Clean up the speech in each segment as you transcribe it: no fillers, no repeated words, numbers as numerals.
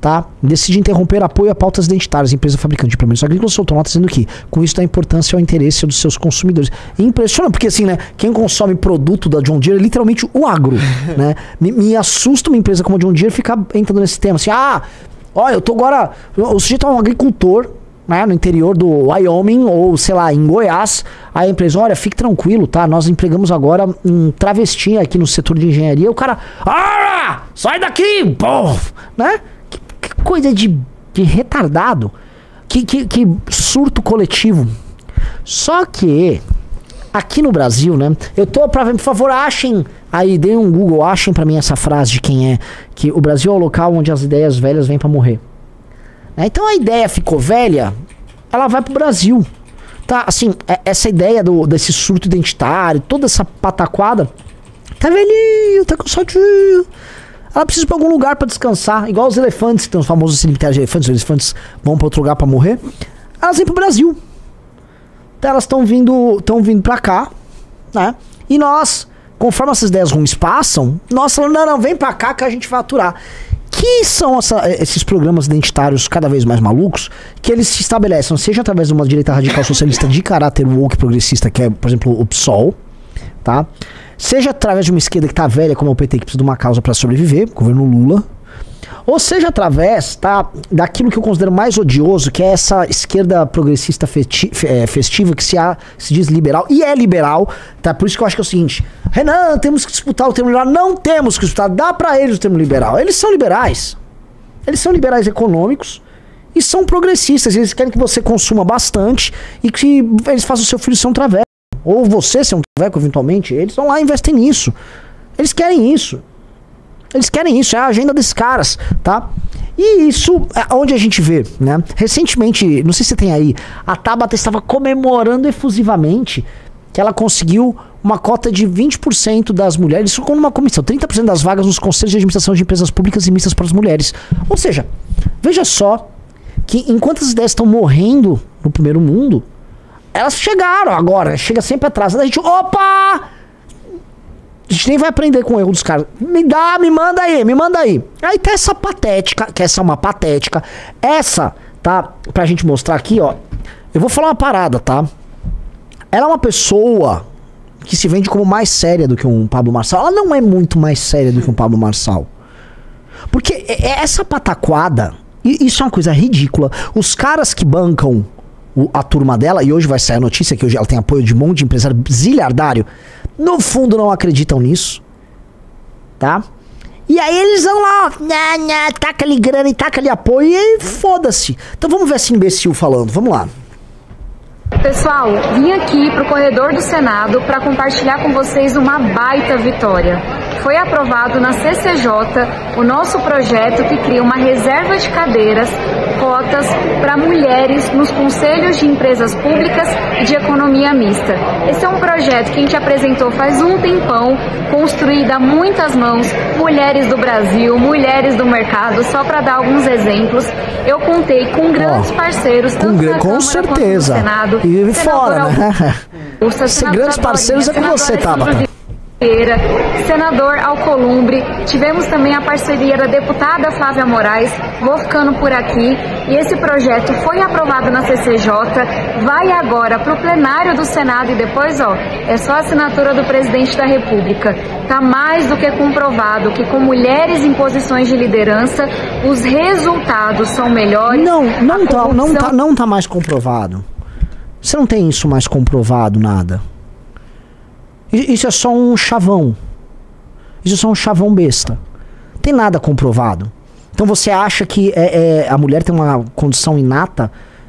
tá, decide interromper apoio a pautas identitárias, empresa fabricante de implementos agrícolas soltou nota dizendo que, com isso, dá importância ao interesse dos seus consumidores. Impressiona, porque assim, né, quem consome produto da John Deere é literalmente o agro, né? Me assusta uma empresa como a John Deere ficar entrando nesse tema, assim, olha, eu tô agora, o sujeito é um agricultor, né, no interior do Wyoming ou, sei lá, em Goiás, aí a empresa, olha, fique tranquilo, tá, nós empregamos agora um travesti aqui no setor de engenharia, o cara, sai daqui, pô, né? Que coisa de retardado, que surto coletivo. Só que aqui no Brasil, né, eu tô pra ver, por favor, achem aí, deem um Google, achem pra mim essa frase de quem é, que o Brasil é o local onde as ideias velhas vêm pra morrer. Então a ideia ficou velha, ela vai pro Brasil. Tá, assim, essa ideia desse surto identitário, toda essa pataquada, tá velhinho, tá cansadinho. Ela precisa ir pra algum lugar pra descansar. Igual os elefantes, que tem os famosos cemitérios de elefantes, os elefantes vão pra outro lugar pra morrer. Elas vêm pro Brasil. Então elas estão vindo pra cá, né? E nós, conforme essas ideias ruins passam, nós falamos, não, vem pra cá que a gente vai aturar. Que são esses programas identitários cada vez mais malucos, que eles se estabelecem, seja através de uma direita radical socialista de caráter woke progressista, que é, por exemplo, o PSOL, tá? Seja através de uma esquerda que tá velha, como é o PT, que precisa de uma causa para sobreviver, governo Lula, ou seja através, tá, daquilo que eu considero mais odioso, que é essa esquerda progressista festiva, que se diz liberal, e é liberal, tá? Por isso que eu acho que é o seguinte, Renan, temos que disputar o termo liberal. Não temos que disputar, dá pra eles o termo liberal. Eles são liberais. Eles são liberais econômicos e são progressistas. Eles querem que você consuma bastante e que eles façam o seu filho ser um traveco. Ou você ser um traveco, eventualmente. Eles vão lá e investem nisso. Eles querem isso. Eles querem isso, é a agenda desses caras, tá? E isso é onde a gente vê, né? Recentemente, não sei se você tem aí, a Tabata estava comemorando efusivamente que ela conseguiu uma cota de 20% das mulheres, isso como uma comissão, 30% das vagas nos conselhos de administração de empresas públicas e mistas para as mulheres. Ou seja, veja só que enquanto as ideias estão morrendo no primeiro mundo, elas chegaram agora, chega sempre atrás da gente, opa! A gente nem vai aprender com o erro dos caras. Me manda aí. Aí tá essa patética, que essa é uma patética. Essa, tá? Pra gente mostrar aqui, ó. Eu vou falar uma parada, tá? Ela é uma pessoa que se vende como mais séria do que um Pablo Marçal. Ela não é muito mais séria do que um Pablo Marçal. Porque essa pataquada, isso é uma coisa ridícula. Os caras que bancam a turma dela, e hoje vai sair a notícia que hoje ela tem apoio de um monte de empresário zilhardário, no fundo não acreditam nisso, tá? E aí eles vão lá, taca ali grana e taca ali apoio e foda-se. Então vamos ver esse imbecil falando, vamos lá. Pessoal, vim aqui pro corredor do Senado para compartilhar com vocês uma baita vitória. Foi aprovado na CCJ o nosso projeto que cria uma reserva de cadeiras, cotas para mulheres nos conselhos de empresas públicas e de economia mista. Esse é um projeto que a gente apresentou faz um tempão, construído a muitas mãos, mulheres do Brasil, mulheres do mercado, só para dar alguns exemplos. Eu contei com grandes parceiros, tanto na com Câmara certeza. quanto no Senado. E fora, né? Ser grandes parceiros é com você, Tabata. Senador Alcolumbre, tivemos também a parceria da deputada Flávia Moraes. Vou ficando por aqui. E esse projeto foi aprovado na CCJ, vai agora para o plenário do Senado e depois, ó, é só a assinatura do presidente da República. Tá mais do que comprovado que com mulheres em posições de liderança, os resultados são melhores. Não tá mais comprovado. Você não tem isso mais comprovado, nada. Isso é só um chavão. Isso é só um chavão besta. Não tem nada comprovado. Então você acha que a mulher tem uma condição inata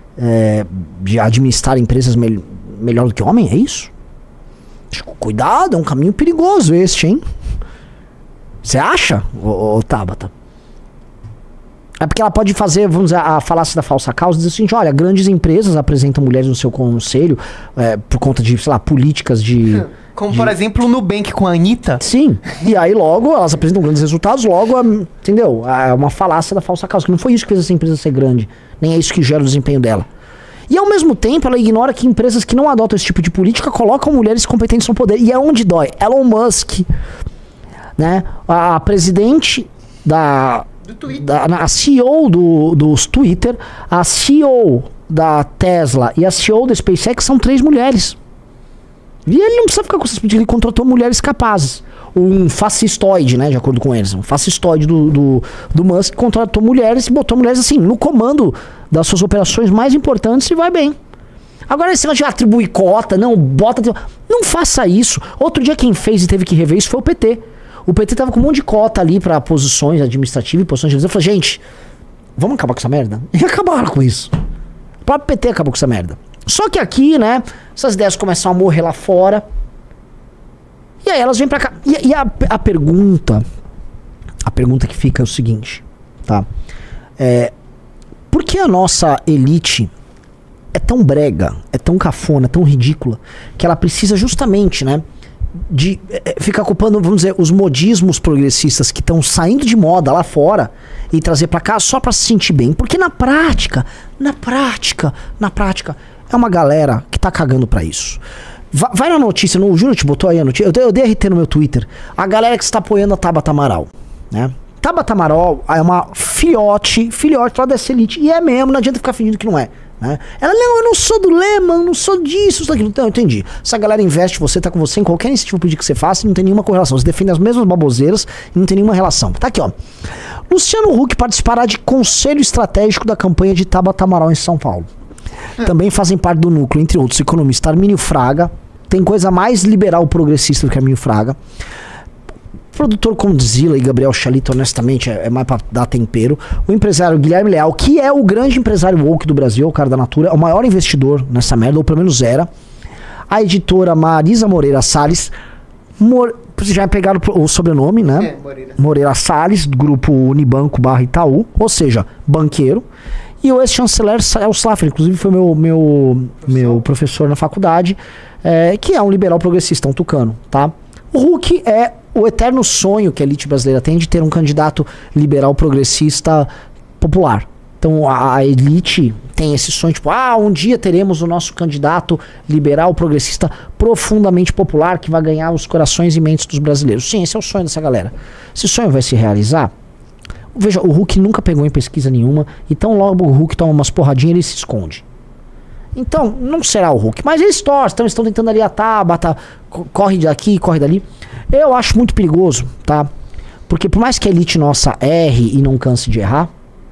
de administrar empresas melhor do que o homem? É isso? Cuidado, é um caminho perigoso este, hein? Você acha, ô Tabata? É porque ela pode fazer, vamos dizer, a falácia da falsa causa, dizer assim, olha, grandes empresas apresentam mulheres no seu conselho por conta de, sei lá, políticas de... Como, por exemplo, o Nubank com a Anitta. Sim, e aí logo elas apresentam grandes resultados, logo, entendeu? É uma falácia da falsa causa, que não foi isso que fez essa empresa ser grande, nem é isso que gera o desempenho dela. E ao mesmo tempo ela ignora que empresas que não adotam esse tipo de política colocam mulheres competentes no poder, e é onde dói. Elon Musk, né? A presidente Do Twitter. A CEO dos Twitter, a CEO da Tesla e a CEO da SpaceX são 3 mulheres. E ele não precisa ficar com essas políticas, ele contratou mulheres capazes. Um fascistoide, né, de acordo com eles. Um fascistoide do Musk contratou mulheres e botou mulheres assim, no comando das suas operações mais importantes e vai bem. Agora esse negócio de atribuir cota, não, bota... Não faça isso. Outro dia quem fez e teve que rever isso foi o PT. O PT tava com um monte de cota ali pra posições administrativas e posições de... Eu falei, gente, vamos acabar com essa merda? E acabaram com isso. O próprio PT acabou com essa merda. Só que aqui, né, essas ideias começam a morrer lá fora. E aí elas vêm pra cá. E a pergunta que fica é o seguinte, tá? Por que a nossa elite é tão brega, é tão cafona, é tão ridícula, que ela precisa justamente, né, de ficar ocupando, vamos dizer, os modismos progressistas que estão saindo de moda lá fora e trazer pra cá só pra se sentir bem? Porque na prática, é uma galera que tá cagando pra isso. Vai na notícia, o Júlio te botou aí a notícia, eu dei RT no meu Twitter, a galera que está apoiando a Tabata Amaral, né? Tabata Amaral é uma filhote lá dessa elite, e é mesmo, não adianta ficar fingindo que não é, né? Ela, não, eu não sou do Lema, eu não sou disso, daquilo. Então, eu entendi. Essa galera investe você, tá com você em qualquer iniciativa política que você faça e não tem nenhuma correlação. Você defende as mesmas baboseiras e não tem nenhuma relação. Tá aqui, ó. Luciano Huck participará de conselho estratégico da campanha de Tabata Amaral em São Paulo. Também fazem parte do núcleo, entre outros, o economista Armínio Fraga. Tem coisa mais liberal progressista do que Armínio Fraga. Produtor Condzilla e Gabriel Chalito, honestamente, é mais pra dar tempero. O empresário Guilherme Leal, que é o grande empresário woke do Brasil, o cara da Natura, é o maior investidor nessa merda, ou pelo menos era. A editora Marisa Moreira Salles, vocês já pegaram o sobrenome, né? Moreira Salles, do grupo Unibanco / Itaú, ou seja, banqueiro. E o ex-chanceler Celso Laffer, inclusive foi meu professor na faculdade, que é um liberal progressista, um tucano, tá? O Huck é o eterno sonho que a elite brasileira tem de ter um candidato liberal progressista popular. Então a elite tem esse sonho, tipo, um dia teremos o nosso candidato liberal progressista profundamente popular que vai ganhar os corações e mentes dos brasileiros. Sim, esse é o sonho dessa galera. Esse sonho vai se realizar? Veja, o Huck nunca pegou em pesquisa nenhuma, então logo o Huck toma umas porradinhas e ele se esconde. Então, não será o Huck, mas eles torcem, estão tentando ali a Tabata, corre daqui, corre dali. Eu acho muito perigoso, tá? Porque por mais que a elite nossa erre e não canse de errar,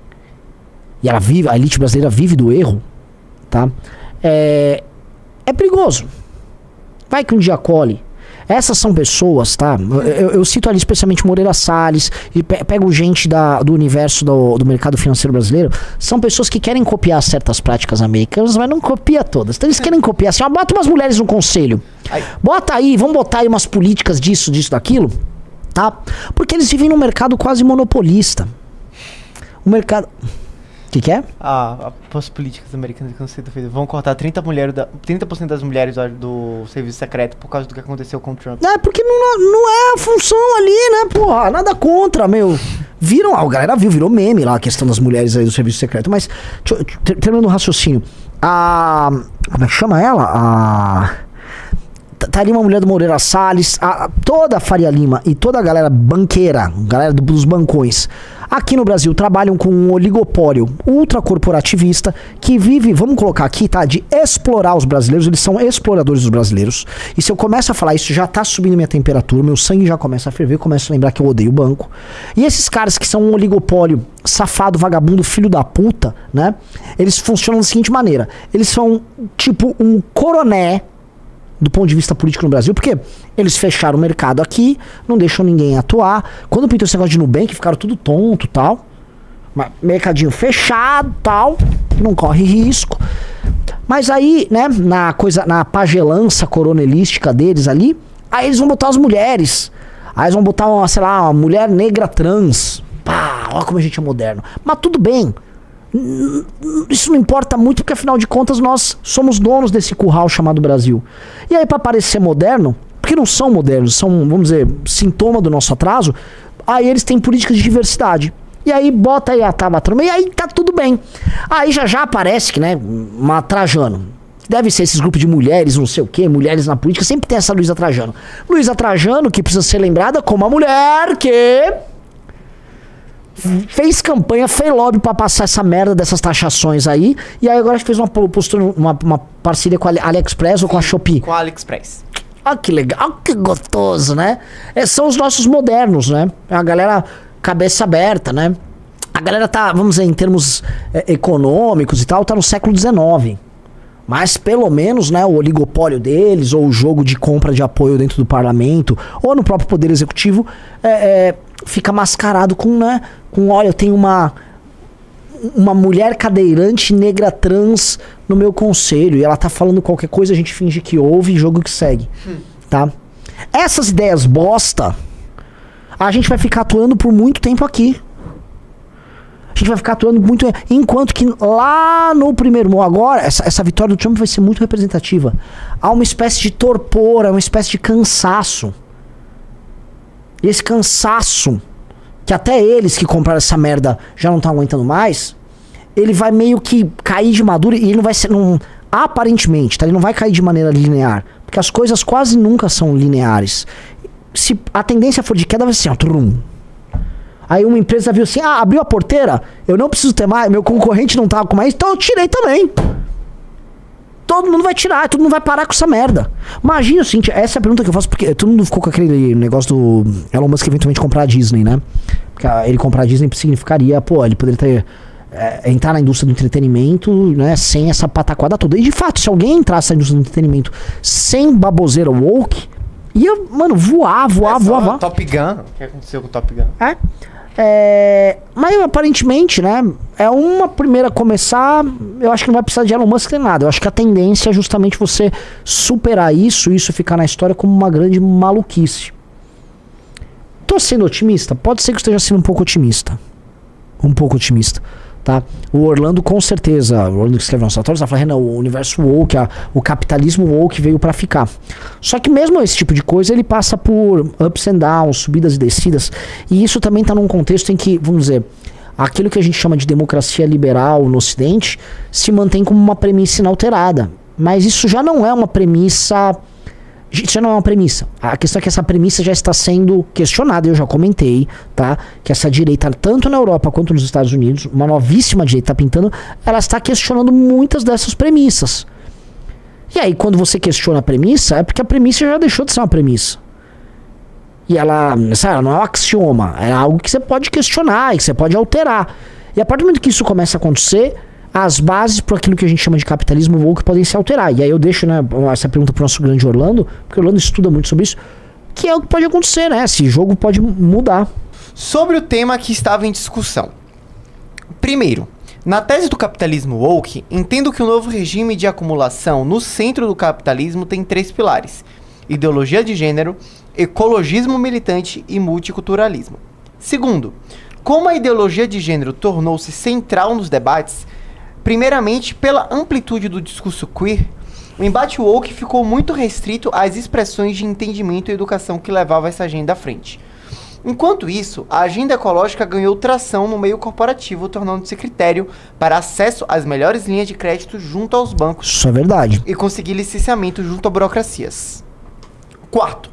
e ela vive, a elite brasileira vive do erro, tá? É perigoso. Vai que um dia colhe. Essas são pessoas, tá? Eu cito ali especialmente Moreira Salles, e pego gente do universo do mercado financeiro brasileiro. São pessoas que querem copiar certas práticas americanas, mas não copia todas. Então eles querem copiar assim, bota umas mulheres no conselho. Bota aí, vamos botar aí umas políticas disso, daquilo, tá? Porque eles vivem num mercado quase monopolista. O mercado... O que é? As políticas americanas que não sei do vão cortar 30% das mulheres do serviço secreto por causa do que aconteceu com o Trump. Porque não é a função ali, né, porra? Nada contra, meu. A galera virou meme lá a questão das mulheres aí do serviço secreto. Mas, terminando o raciocínio. Como é que chama ela? Tá ali uma mulher do Moreira Salles, toda a Faria Lima e toda a galera banqueira, galera dos bancões, aqui no Brasil trabalham com um oligopólio ultracorporativista que vive, vamos colocar aqui, tá, de explorar os brasileiros. Eles são exploradores dos brasileiros. E se eu começo a falar isso, já tá subindo minha temperatura, meu sangue já começa a ferver, começo a lembrar que eu odeio o banco. E esses caras que são um oligopólio safado, vagabundo, filho da puta, né, eles funcionam da seguinte maneira: eles são tipo um coroné do ponto de vista político no Brasil, porque eles fecharam o mercado aqui, não deixam ninguém atuar. Quando pintou esse negócio de Nubank, ficaram tudo tonto, tal. Mercadinho fechado, tal, não corre risco. Mas aí, né, na pagelança coronelística deles ali, aí eles vão botar as mulheres. Aí eles vão botar uma mulher negra trans. Pá, olha como a gente é moderno. Mas tudo bem. Isso não importa muito, porque afinal de contas nós somos donos desse curral chamado Brasil. E aí, para parecer moderno, porque não são modernos, são, vamos dizer, sintoma do nosso atraso, aí eles têm políticas de diversidade. E aí bota aí a Tabata, e aí tá tudo bem. Aí já aparece que, né, uma Trajano. Deve ser esses grupos de mulheres, não sei o que, mulheres na política, sempre tem essa Luísa Trajano. Luísa Trajano, que precisa ser lembrada como a mulher que fez campanha, fez lobby pra passar essa merda dessas taxações aí. E aí agora fez uma parceria com a AliExpress ou com a Shopee. Com a AliExpress. Ah, que legal, ah, que gostoso, né? São os nossos modernos, né? A galera cabeça aberta, né? A galera tá, vamos dizer, em termos econômicos e tal, tá no século XIX. Mas pelo menos, né, o oligopólio deles, ou o jogo de compra de apoio dentro do parlamento, ou no próprio poder executivo, fica mascarado com, né, olha, eu tenho uma mulher cadeirante negra trans no meu conselho, e ela tá falando qualquer coisa, a gente finge que ouve e jogo que segue, tá? Essas ideias bosta, a gente vai ficar atuando por muito tempo aqui. A gente vai ficar atuando muito... Enquanto que lá no primeiro... Agora, essa vitória do Trump vai ser muito representativa. Há uma espécie de torpor, uma espécie de cansaço. E esse cansaço, que até eles que compraram essa merda já não estão aguentando mais, ele vai meio que cair de madura e ele não vai ser... aparentemente, tá? Ele não vai cair de maneira linear. Porque as coisas quase nunca são lineares. Se a tendência for de queda, vai ser... Trum. Aí uma empresa viu assim, abriu a porteira, eu não preciso ter mais, meu concorrente não tava com mais, então eu tirei também. Todo mundo vai tirar, todo mundo vai parar com essa merda. Imagina o seguinte, essa é a pergunta que eu faço, porque todo mundo ficou com aquele negócio do Elon Musk eventualmente comprar a Disney, né? Porque ele comprar a Disney significaria, ele poderia ter, entrar na indústria do entretenimento, né, sem essa pataquada toda. E de fato, se alguém entrasse na indústria do entretenimento sem baboseira woke, ia, mano, voar. Top Gun, o que aconteceu com o Top Gun? Mas aparentemente, né, é uma primeira a começar. Eu acho que não vai precisar de Elon Musk nem nada. Eu acho que a tendência é justamente você superar isso ficar na história como uma grande maluquice. Tô sendo otimista? Pode ser que eu esteja sendo um pouco otimista, tá? O Orlando com certeza, o Orlando que escreve nosso autor, está falando, o universo woke, o capitalismo woke veio para ficar. Só que mesmo esse tipo de coisa, ele passa por ups and downs, subidas e descidas, e isso também está num contexto em que, vamos dizer, aquilo que a gente chama de democracia liberal no Ocidente se mantém como uma premissa inalterada. Mas isso já não é uma premissa... Isso não é uma premissa. A questão é que essa premissa já está sendo questionada, eu já comentei, tá? Que essa direita, tanto na Europa quanto nos Estados Unidos, uma novíssima direita está pintando, ela está questionando muitas dessas premissas. E aí, quando você questiona a premissa, é porque a premissa já deixou de ser uma premissa. E ela, sabe, ela não é um axioma, é algo que você pode questionar, que você pode alterar. E a partir do momento que isso começa a acontecer, as bases para aquilo que a gente chama de capitalismo woke podem se alterar. E aí eu deixo, né, essa pergunta para o nosso grande Orlando, porque o Orlando estuda muito sobre isso, que é o que pode acontecer, né? Esse jogo pode mudar. Sobre o tema que estava em discussão. Primeiro, na tese do capitalismo woke, entendo que o novo regime de acumulação no centro do capitalismo tem 3 pilares: ideologia de gênero, ecologismo militante e multiculturalismo. Segundo, como a ideologia de gênero tornou-se central nos debates, primeiramente pela amplitude do discurso queer, o embate woke ficou muito restrito às expressões de entendimento e educação que levavam essa agenda à frente. Enquanto isso, a agenda ecológica ganhou tração no meio corporativo, tornando-se critério para acesso às melhores linhas de crédito junto aos bancos. Isso é verdade. E conseguir licenciamento junto a burocracias. Quarto,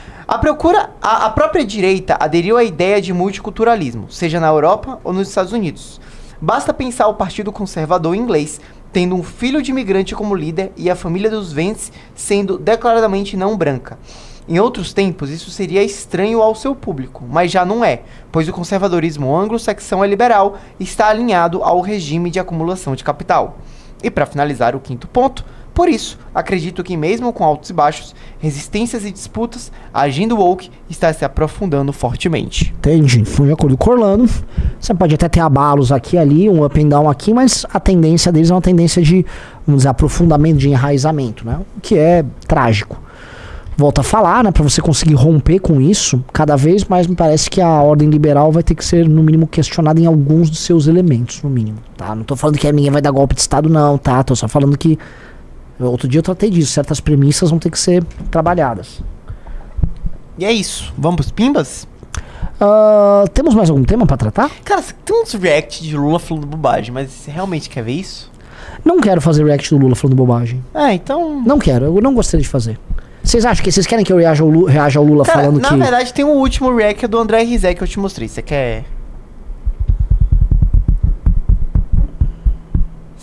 a própria direita aderiu à ideia de multiculturalismo, seja na Europa ou nos Estados Unidos. Basta pensar o Partido Conservador inglês tendo um filho de imigrante como líder e a família dos Vance sendo declaradamente não branca. Em outros tempos, isso seria estranho ao seu público, mas já não é, pois o conservadorismo anglo-saxão é liberal e está alinhado ao regime de acumulação de capital. E para finalizar o quinto ponto, por isso, acredito que mesmo com altos e baixos, resistências e disputas, a agenda woke está se aprofundando fortemente. Entendi, fui de acordo com o Orlando. Você pode até ter abalos aqui e ali, um up and down aqui, mas a tendência deles é uma tendência de, vamos dizer, aprofundamento, de enraizamento, né? O que é trágico. Volto a falar, né? Para você conseguir romper com isso, cada vez mais me parece que a ordem liberal vai ter que ser, no mínimo, questionada em alguns dos seus elementos, no mínimo, tá? Não tô falando que ninguém vai dar golpe de Estado, não, tá? Tô só falando que... Outro dia eu tratei disso, certas premissas vão ter que ser trabalhadas. E é isso. Vamos pros pimbas? Temos mais algum tema pra tratar? Cara, tem uns react de Lula falando bobagem, mas você realmente quer ver isso? Não quero fazer react do Lula falando bobagem. Então... Não quero, eu não gostaria de fazer. Vocês querem que eu reaja ao Lula cara, falando que... na verdade tem o último react do André Rizek que eu te mostrei. Você quer...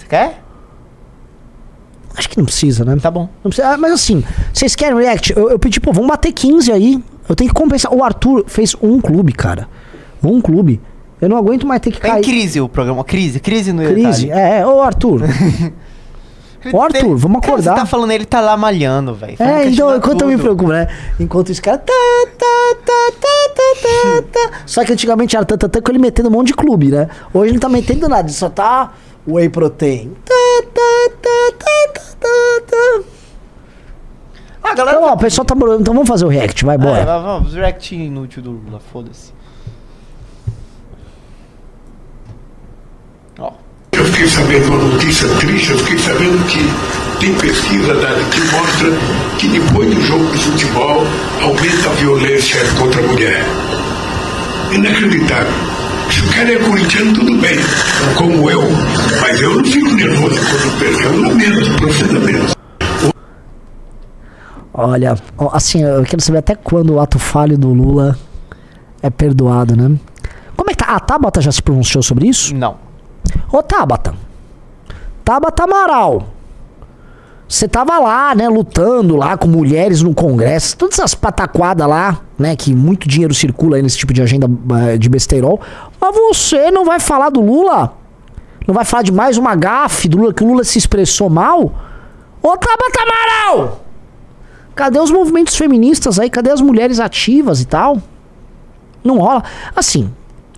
Você quer? Acho que não precisa, né? Tá bom. Não precisa. Mas assim, vocês querem react? Eu pedi, pô, vamos bater 15 aí. Eu tenho que compensar. O Arthur fez um clube, cara. Um clube. Eu não aguento mais ter que Tá cair. em crise o programa. Crise no Crise? detalhe. Ô Arthur. Ô Arthur, vamos Cara, acordar. você tá falando, ele tá lá malhando, velho. Então, enquanto eu me preocupo, né? Enquanto esse cara. Só que antigamente era com ele metendo um monte de clube, né? Hoje ele não tá metendo nada, ele só tá whey protein. Ah, galera. Então, ó, o pessoal tá morando. Então vamos fazer o react, vai, bora. Vamos, react inútil do Lula, foda-se. Ó. Eu fiquei sabendo uma notícia triste, eu fiquei sabendo que tem pesquisa dada que mostra que depois do jogo de futebol aumenta a violência contra a mulher. Inacreditável. Se o cara é corintiano, tudo bem, como eu, mas eu não fico nervoso quando perco, eu lamento profundamente. Olha, assim, eu quero saber até quando o ato falho do Lula é perdoado, né? Como é que tá? A Tabata já se pronunciou sobre isso? Não. Ô Tabata Amaral, você tava lá, né, lutando lá com mulheres no Congresso, todas essas pataquadas lá, né, que muito dinheiro circula aí nesse tipo de agenda de besteirol, mas você não vai falar do Lula? Não vai falar de mais uma gafe do Lula, que o Lula se expressou mal? Ô Tabata Amaral, cadê os movimentos feministas aí? Cadê as mulheres ativas e tal? Não rola. Assim,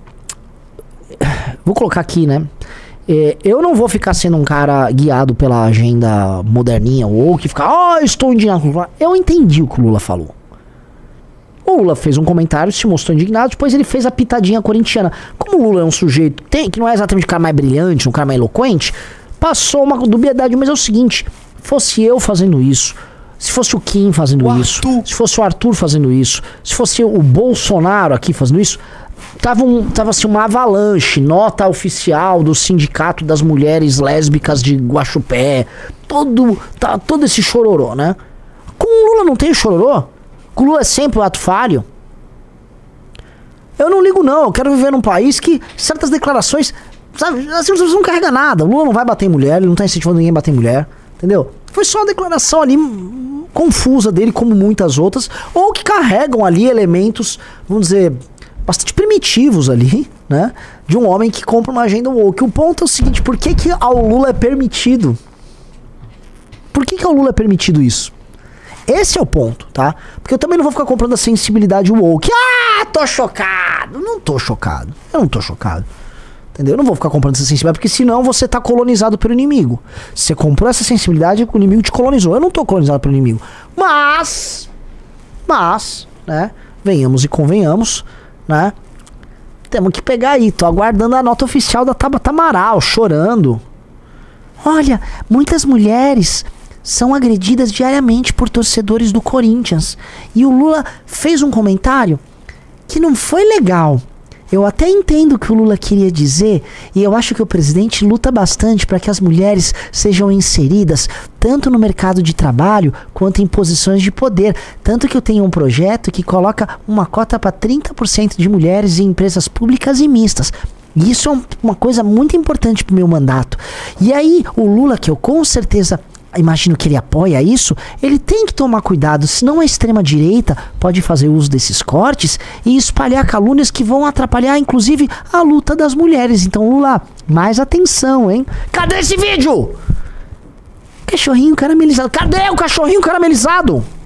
vou colocar aqui, né? Eu não vou ficar sendo um cara guiado pela agenda moderninha ou que ficar, estou indignado com o Lula. Eu entendi o que o Lula falou. O Lula fez um comentário, se mostrou indignado, depois ele fez a pitadinha corintiana. Como o Lula é um sujeito que não é exatamente um cara mais brilhante, um cara mais eloquente, passou uma dubiedade, mas é o seguinte, fosse eu fazendo isso, se fosse o Kim fazendo isso, se fosse o Arthur fazendo isso, se fosse o Bolsonaro aqui fazendo isso, tava assim uma avalanche, nota oficial do Sindicato das Mulheres Lésbicas de Guaxupé, todo esse chororô, né? Com o Lula não tem chororô? Com o Lula é sempre o ato falho? Eu não ligo não, eu quero viver num país que certas declarações, sabe, assim, não carrega nada. O Lula não vai bater em mulher, ele não tá incentivando ninguém a bater em mulher, entendeu? Foi só uma declaração ali confusa dele, como muitas outras, ou que carregam ali elementos, vamos dizer, bastante primitivos ali, né? De um homem que compra uma agenda woke. O ponto é o seguinte, por que ao Lula é permitido? Por que ao Lula é permitido isso? Esse é o ponto, tá? Porque eu também não vou ficar comprando a sensibilidade woke. Tô chocado. Não tô chocado. Eu não tô chocado. Entendeu? Eu não vou ficar comprando essa sensibilidade, porque senão você tá colonizado pelo inimigo. Você comprou essa sensibilidade, o inimigo te colonizou. Eu não tô colonizado pelo inimigo. Mas, né? Venhamos e convenhamos, né? Temos que pegar aí. Tô aguardando a nota oficial da Tabata Amaral, chorando. Olha, muitas mulheres são agredidas diariamente por torcedores do Corinthians. E o Lula fez um comentário que não foi legal. Eu até entendo o que o Lula queria dizer, e eu acho que o presidente luta bastante para que as mulheres sejam inseridas tanto no mercado de trabalho quanto em posições de poder. Tanto que eu tenho um projeto que coloca uma cota para 30% de mulheres em empresas públicas e mistas. E isso é uma coisa muito importante para o meu mandato. E aí, o Lula, que eu com certeza imagino que ele apoia isso, ele tem que tomar cuidado, senão a extrema-direita pode fazer uso desses cortes e espalhar calúnias que vão atrapalhar, inclusive, a luta das mulheres. Então, Lula, mais atenção, hein? Cadê esse vídeo? Cachorrinho caramelizado. Cadê o cachorrinho caramelizado?